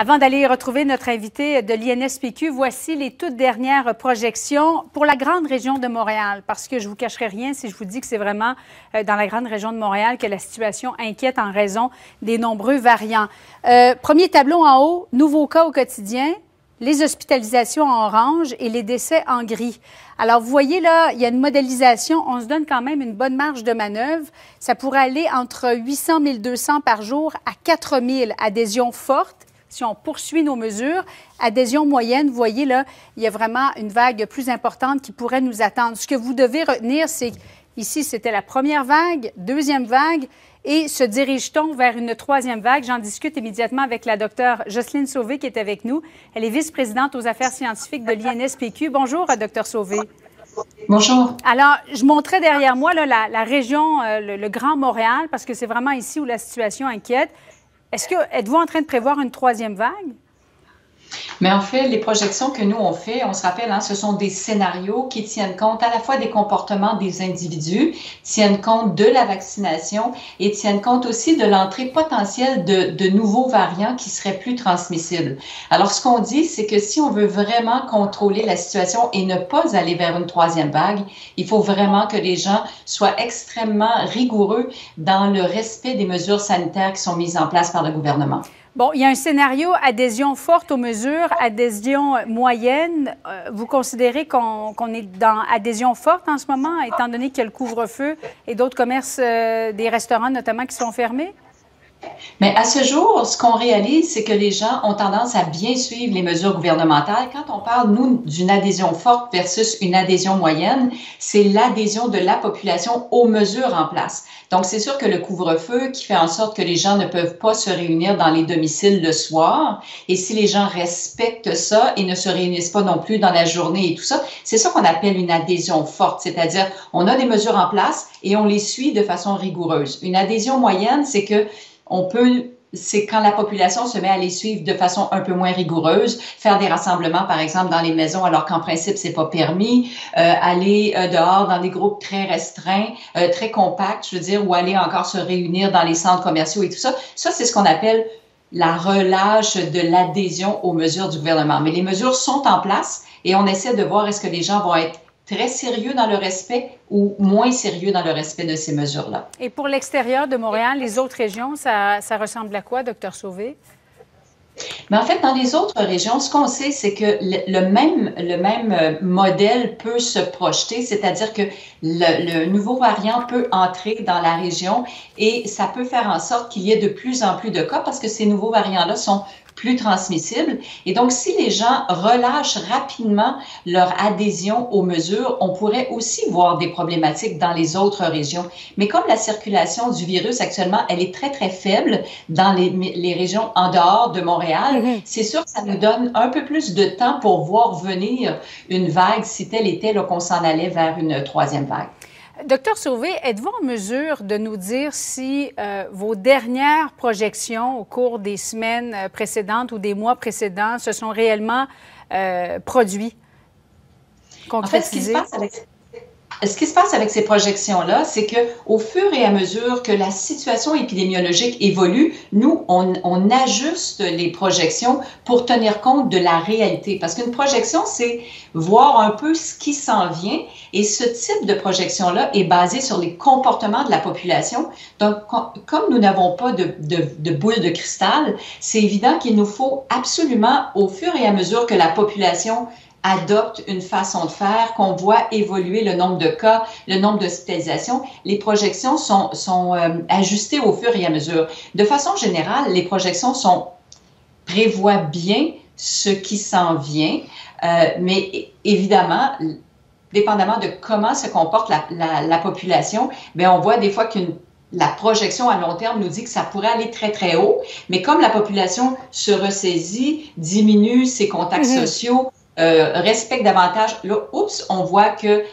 Avant d'aller retrouver notre invité de l'INSPQ, voici les toutes dernières projections pour la grande région de Montréal. Parce que je ne vous cacherai rien si je vous dis que c'est vraiment dans la grande région de Montréal que la situation inquiète en raison des nombreux variants. Premier tableau en haut, nouveaux cas au quotidien, les hospitalisations en orange et les décès en gris. Alors, vous voyez là, il y a une modélisation. On se donne quand même une bonne marge de manœuvre. Ça pourrait aller entre 800 1 200 par jour à 4 000 adhésions fortes. Si on poursuit nos mesures, adhésion moyenne, vous voyez là, il y a vraiment une vague plus importante qui pourrait nous attendre. Ce que vous devez retenir, c'est qu'ici, c'était la première vague, deuxième vague, et se dirige-t-on vers une troisième vague? J'en discute immédiatement avec la docteure Jocelyne Sauvé qui est avec nous. Elle est vice-présidente aux affaires scientifiques de l'INSPQ. Bonjour, docteur Sauvé. Bonjour. Alors, je montrais derrière moi là, la région, le Grand Montréal, parce que c'est vraiment ici où la situation inquiète. Êtes-vous en train de prévoir une troisième vague? Mais en fait, les projections que nous, on fait, on se rappelle, ce sont des scénarios qui tiennent compte à la fois des comportements des individus, tiennent compte de la vaccination et tiennent compte aussi de l'entrée potentielle de nouveaux variants qui seraient plus transmissibles. Alors, ce qu'on dit, c'est que si on veut vraiment contrôler la situation et ne pas aller vers une troisième vague, il faut vraiment que les gens soient extrêmement rigoureux dans le respect des mesures sanitaires qui sont mises en place par le gouvernement. Bon, il y a un scénario adhésion forte aux mesures, adhésion moyenne. Vous considérez qu'on est dans adhésion forte en ce moment, étant donné qu'il y a le couvre-feu et d'autres commerces, des restaurants notamment, qui sont fermés? Mais à ce jour, ce qu'on réalise, c'est que les gens ont tendance à bien suivre les mesures gouvernementales. Quand on parle, nous, d'une adhésion forte versus une adhésion moyenne, c'est l'adhésion de la population aux mesures en place. Donc, c'est sûr que le couvre-feu qui fait en sorte que les gens ne peuvent pas se réunir dans les domiciles le soir, et si les gens respectent ça et ne se réunissent pas non plus dans la journée et tout ça, c'est ça qu'on appelle une adhésion forte, c'est-à-dire on a des mesures en place et on les suit de façon rigoureuse. Une adhésion moyenne, c'est quand la population se met à les suivre de façon un peu moins rigoureuse, faire des rassemblements, par exemple, dans les maisons, alors qu'en principe, c'est pas permis, aller dehors dans des groupes très restreints, très compacts, je veux dire, ou aller encore se réunir dans les centres commerciaux et tout ça. Ça, c'est ce qu'on appelle la relâche de l'adhésion aux mesures du gouvernement. Mais les mesures sont en place et on essaie de voir est-ce que les gens vont être très sérieux dans le respect ou moins sérieux dans le respect de ces mesures-là. Et pour l'extérieur de Montréal, les autres régions, ça ressemble à quoi, docteur Sauvé? Mais en fait, dans les autres régions, ce qu'on sait, c'est que le même modèle peut se projeter, c'est-à-dire que le nouveau variant peut entrer dans la région et ça peut faire en sorte qu'il y ait de plus en plus de cas parce que ces nouveaux variants-là sont plus transmissibles. Et donc, si les gens relâchent rapidement leur adhésion aux mesures, on pourrait aussi voir des problématiques dans les autres régions. Mais comme la circulation du virus actuellement, elle est très, très faible dans les régions en dehors de Montréal, c'est sûr que ça nous donne un peu plus de temps pour voir venir une vague, si telle était qu'on s'en allait vers une troisième vague. Docteur Sauvé, êtes-vous en mesure de nous dire si vos dernières projections au cours des semaines précédentes ou des mois précédents se sont réellement produits, concrétisés? En fait, ce qui se passe avec ces projections-là, c'est qu'au fur et à mesure que la situation épidémiologique évolue, nous, on ajuste les projections pour tenir compte de la réalité. Parce qu'une projection, c'est voir un peu ce qui s'en vient. Et ce type de projection-là est basé sur les comportements de la population. Donc, comme nous n'avons pas de boule de cristal, c'est évident qu'il nous faut absolument, au fur et à mesure que la population adopte une façon de faire, qu'on voit évoluer le nombre de cas, le nombre d'hospitalisations, les projections sont ajustées au fur et à mesure. De façon générale, les projections prévoient bien ce qui s'en vient, mais évidemment, dépendamment de comment se comporte la population, bien, on voit des fois la projection à long terme nous dit que ça pourrait aller très, très haut, mais comme la population se ressaisit, diminue ses contacts sociaux, respecte davantage, là, on voit que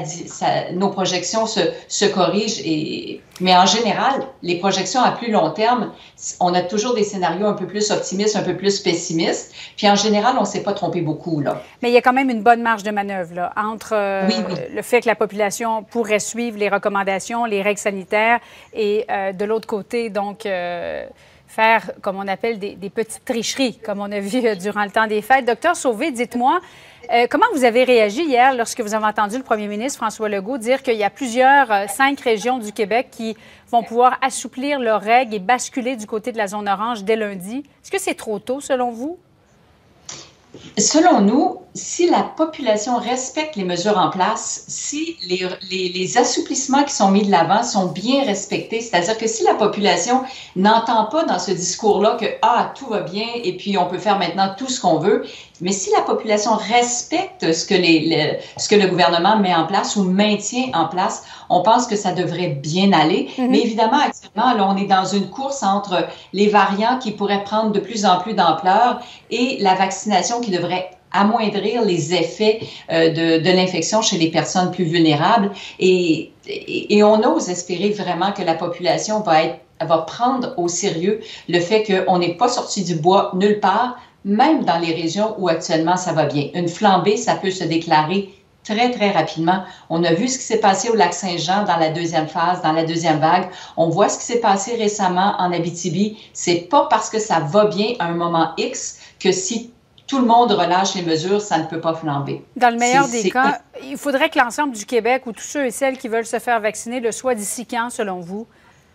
nos projections se corrigent. Mais en général, les projections à plus long terme, on a toujours des scénarios un peu plus optimistes, un peu plus pessimistes. Puis en général, on ne s'est pas trompé beaucoup, là. Mais il y a quand même une bonne marge de manœuvre, là, entre le fait que la population pourrait suivre les recommandations, les règles sanitaires, et de l'autre côté, donc, faire, comme on appelle, des petites tricheries, comme on a vu durant le temps des fêtes. Docteur Sauvé, dites-moi, comment vous avez réagi hier lorsque vous avez entendu le premier ministre François Legault dire qu'il y a plusieurs, 5 régions du Québec qui vont pouvoir assouplir leurs règles et basculer du côté de la zone orange dès lundi? Est-ce que c'est trop tôt, selon vous? Selon nous, si la population respecte les mesures en place, si les assouplissements qui sont mis de l'avant sont bien respectés, c'est-à-dire que si la population n'entend pas dans ce discours-là que tout va bien et puis on peut faire maintenant tout ce qu'on veut, mais si la population respecte ce que le gouvernement met en place ou maintient en place, on pense que ça devrait bien aller. Mais évidemment, actuellement, là, on est dans une course entre les variants qui pourraient prendre de plus en plus d'ampleur et la vaccination qui devrait amoindrir les effets de l'infection chez les personnes plus vulnérables. Et on ose espérer vraiment que la population va prendre au sérieux le fait qu'on n'est pas sorti du bois nulle part, même dans les régions où actuellement ça va bien. Une flambée, ça peut se déclarer très, très rapidement. On a vu ce qui s'est passé au Lac-Saint-Jean dans la deuxième phase, dans la deuxième vague. On voit ce qui s'est passé récemment en Abitibi. C'est pas parce que ça va bien à un moment X que si tout le monde relâche les mesures, ça ne peut pas flamber. Dans le meilleur des cas, il faudrait que l'ensemble du Québec ou tous ceux et celles qui veulent se faire vacciner le soient d'ici quand, selon vous?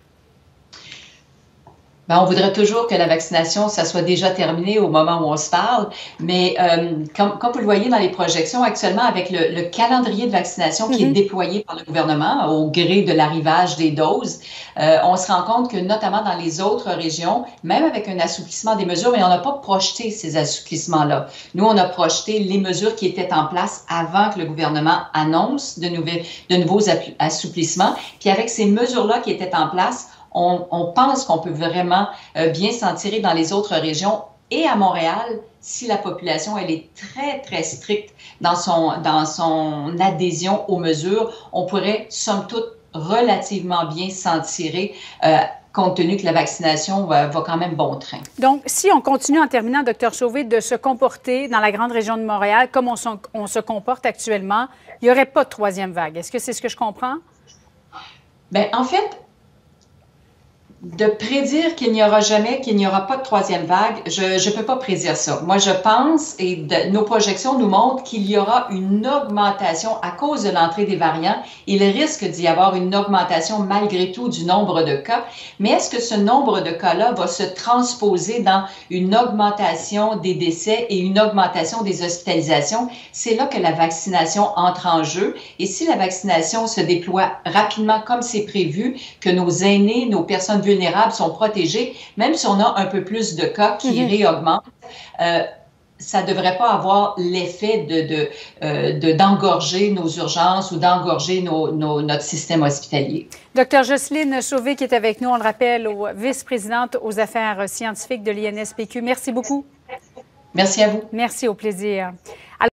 On voudrait toujours que la vaccination, ça soit déjà terminé au moment où on se parle, mais comme vous le voyez dans les projections actuellement, avec le calendrier de vaccination qui est déployé par le gouvernement au gré de l'arrivage des doses, on se rend compte que notamment dans les autres régions, même avec un assouplissement des mesures, mais on n'a pas projeté ces assouplissements-là. Nous, on a projeté les mesures qui étaient en place avant que le gouvernement annonce de nouveaux assouplissements. Puis avec ces mesures-là qui étaient en place, on pense qu'on peut vraiment bien s'en tirer dans les autres régions. Et à Montréal, si la population elle est très, très stricte dans son adhésion aux mesures, on pourrait, somme toute, relativement bien s'en tirer compte tenu que la vaccination va quand même bon train. Donc, si on continue, en terminant, Dr Sauvé, de se comporter dans la grande région de Montréal comme on se comporte actuellement, il n'y aurait pas de troisième vague. Est-ce que c'est ce que je comprends? Bien, en fait, de prédire qu'il n'y aura pas de troisième vague, je ne peux pas prédire ça. Moi, je pense, et nos projections nous montrent qu'il y aura une augmentation à cause de l'entrée des variants. Il risque d'y avoir une augmentation malgré tout du nombre de cas. Mais est-ce que ce nombre de cas-là va se transposer dans une augmentation des décès et une augmentation des hospitalisations? C'est là que la vaccination entre en jeu. Et si la vaccination se déploie rapidement comme c'est prévu, que nos aînés, nos personnes vulnérables sont protégés, même si on a un peu plus de cas qui réaugmentent, ça ne devrait pas avoir l'effet d'engorger nos urgences ou d'engorger notre système hospitalier. Docteur Jocelyne Sauvé qui est avec nous, on le rappelle, vice-présidente aux affaires scientifiques de l'INSPQ. Merci beaucoup. Merci à vous. Merci, au plaisir.